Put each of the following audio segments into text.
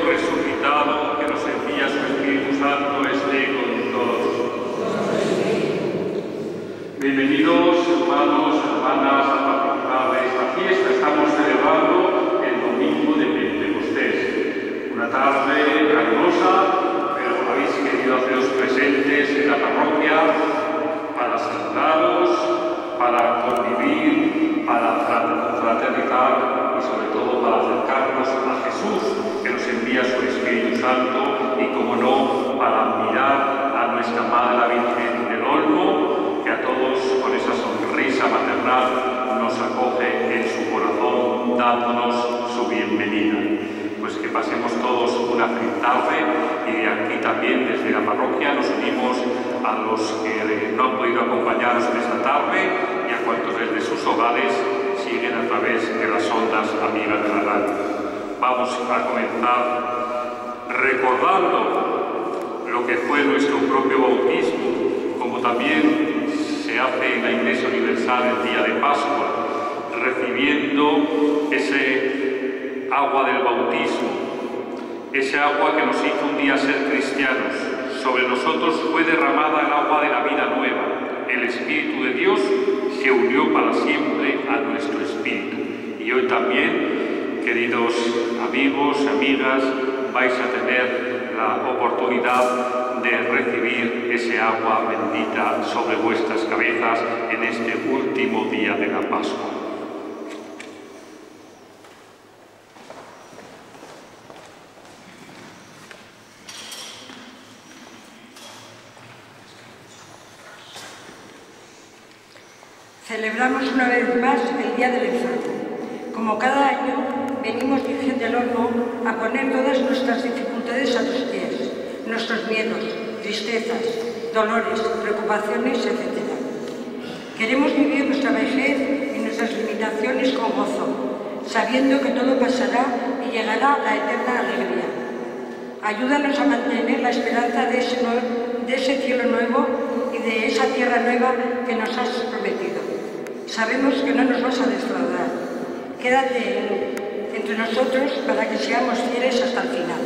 resucitado, que nos envía su Espíritu Santo, esté con todos. Bienvenidos, hermanos, hermanas, a participar de esta fiesta. Estamos celebrando el domingo de Pentecostés. Una tarde calurosa, pero habéis querido haceros presentes en la parroquia para saludaros, para convivir, para fraternizar y sobre todo para acercarnos a Jesús, que nos envía su Espíritu Santo, y como no, para mirar a nuestra Madre la Virgen del Olmo, que a todos con esa sonrisa maternal nos acoge en su corazón, dándonos su bienvenida. Pues que pasemos todos una feliz tarde, y de aquí también desde la parroquia nos unimos a los que no han podido acompañarnos en esta tarde y a cuantos desde sus hogares siguen a través de las ondas amigas de la radio. Vamos a comenzar recordando lo que fue nuestro propio bautismo, como también se hace en la Iglesia Universal el día de Pascua, recibiendo ese agua del bautismo, ese agua que nos hizo un día ser cristianos. Sobre nosotros fue derramada el agua de la vida nueva. El Espíritu de Dios se unió para siempre a nuestro espíritu. Y hoy también, queridos amigos, amigas, vais a tener la oportunidad de recibir ese agua bendita sobre vuestras cabezas en este último día de la Pascua. Celebramos una vez más el Día del Enfermo. Como cada año, venimos Virgen del Olmo a poner todas nuestras dificultades a tus pies, nuestros miedos, tristezas, dolores, preocupaciones, etc. Queremos vivir nuestra vejez y nuestras limitaciones con gozo, sabiendo que todo pasará y llegará la eterna alegría. Ayúdanos a mantener la esperanza de ese cielo nuevo y de esa tierra nueva que nos has prometido. Sabemos que no nos vas a defraudar. Quédate entre nosotros para que seamos fieles hasta el final.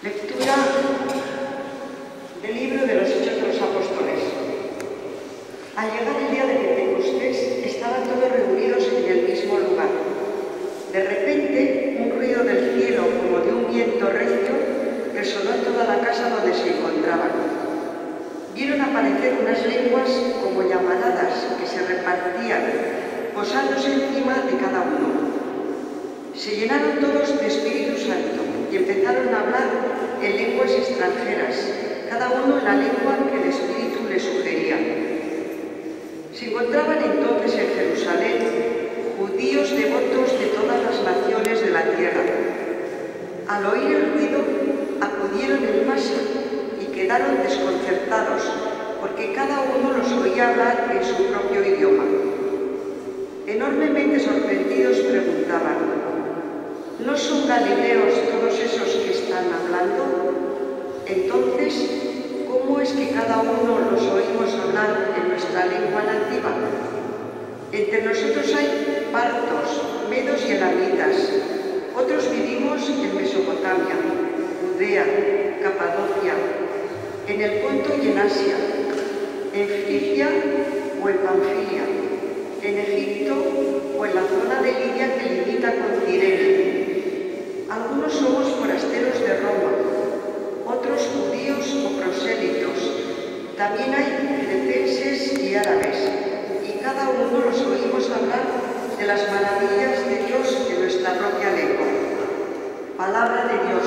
Lectura del libro de los Hechos de los Apóstoles. Al llegar el día de Pentecostés, estaban todos reunidos en el mismo lugar. De repente, un ruido del cielo, como de un viento recio, resonó en toda la casa donde se encontraban. Vieron aparecer unas lenguas como llamaradas que se repartían, posándose encima de cada uno. Se llenaron todos de Espíritu Santo y empezaron a hablar en lenguas extranjeras, cada uno en la lengua que el Espíritu les sugería. Se encontraban entonces en Jerusalén judíos devotos de todas las naciones de la tierra. Al oír el ruido, acudieron en masa y quedaron desconcertados, porque cada uno los oía hablar en su propio idioma. Enormemente sorprendidos preguntaban: ¿no son galileos todos esos que están hablando? Entonces, ¿cómo es que cada uno los oímos hablar en nuestra lengua nativa? Entre nosotros hay partos, medos y elamitas. Otros vivimos en Mesopotamia, Judea, Capadocia, en el Ponto y en Asia, en Frigia o en Panfilia, en Egipto o en la zona de Libia que limita con Cirene. Algunos somos forasteros de Roma, otros judíos o prosélitos. También hay cretenses y árabes, y cada uno los oímos hablar de las maravillas de Dios en nuestra propia lengua. Palabra de Dios.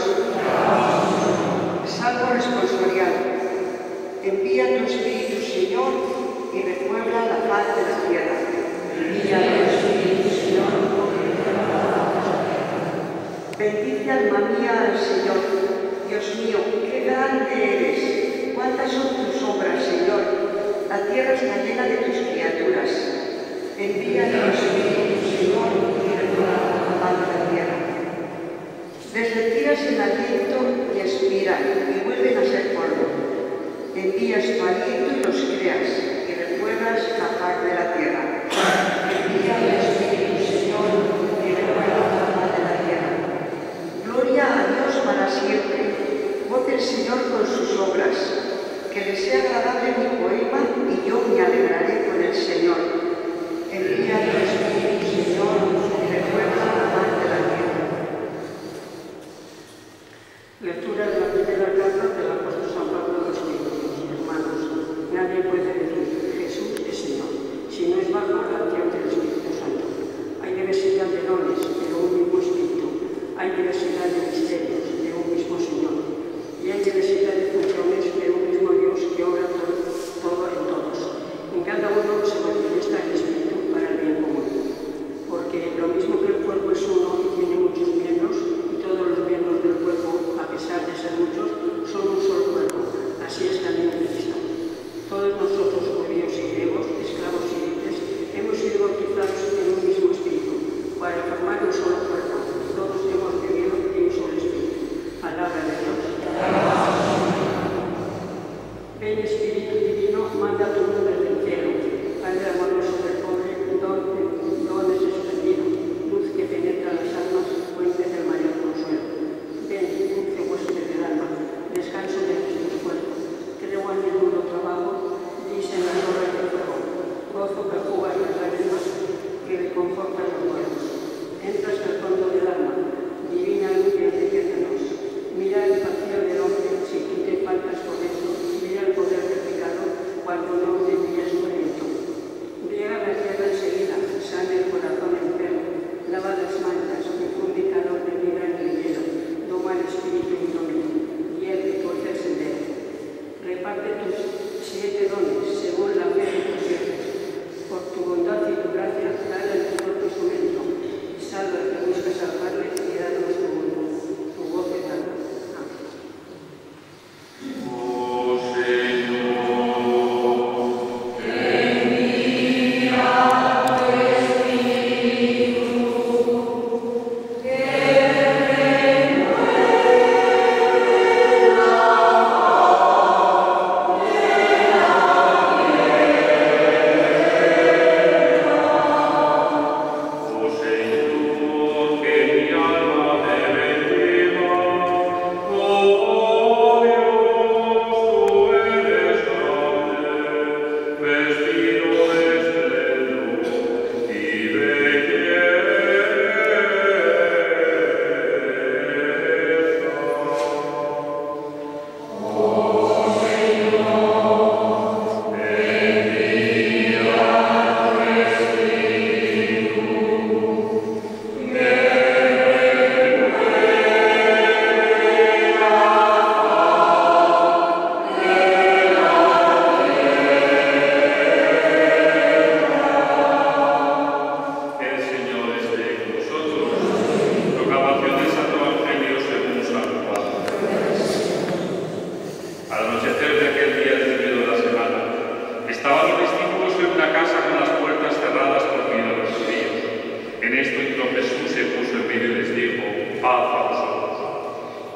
Salmo responsorial. Envía tu Espíritu, Señor, y repuebla la paz de la tierra. Envía tu Espíritu, Señor, y repuebla la paz de la tierra. Bendice, alma mía, al Señor. Dios mío, qué grande eres. Cuántas son tus obras, Señor. La tierra está llena de tus criaturas. Envía tu Espíritu, Señor, y repuebla la paz de la tierra. Les retiras el aliento y expiran, y vuelven a ser polvo. Envías tu aliento y los creas, y repueblas la paz de la tierra. Envía el Espíritu, Señor, y repuebla la paz de la tierra. Gloria a Dios para siempre. Goce el Señor con sus obras. Que le sea agradable mi poema, y yo me alegraré con el Señor. Envía tu Espíritu, Señor, y repuebla la paz de la tierra. Lectura de la primera carta del apóstol San Pablo a los Corintios. Hermanos, nadie puede decir Jesús es Señor, si no es bajo la acción del Espíritu Santo. Hay diversidad de dones, pero un mismo Espíritu. Hay diversidad de misterios, pero un mismo Señor. Y hay diversidad de funciones, pero un mismo Dios que obra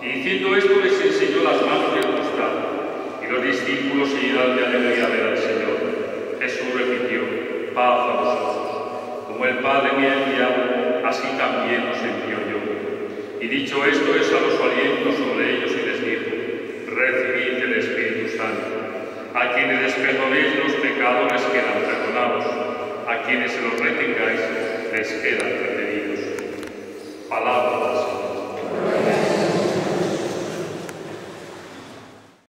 Y diciendo esto les enseñó las manos y el costado, y los discípulos se llenaron de alegría al ver al Señor. Jesús repitió: paz a vosotros. Como el Padre me ha enviado, así también os envío yo. Y dicho esto, exhaló su aliento sobre ellos y les dijo: recibid el Espíritu Santo. A quienes les perdonéis los pecados les quedan perdonados, a quienes se los retengáis les quedan retenidos.